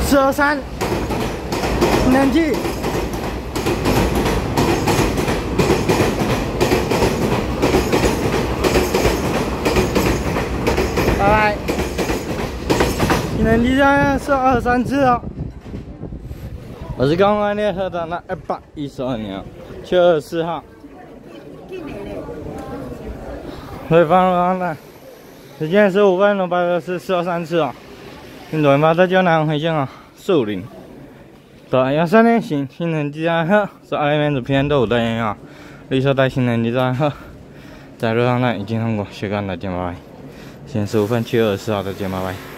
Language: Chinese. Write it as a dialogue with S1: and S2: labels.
S1: 423，冷气。拜拜。冷气站是23次哦。我是刚刚列车的那212年，7月24号。回方了，时间15分钟，8是423次哦。运动把大江南回向啊，树林。对，要3年行，新能机站后是2面主偏都有的人啊。绿色带新能机站后，在路上呢已经通过，谢谢大家，拜拜。现在15分，7月24号，再见，拜拜。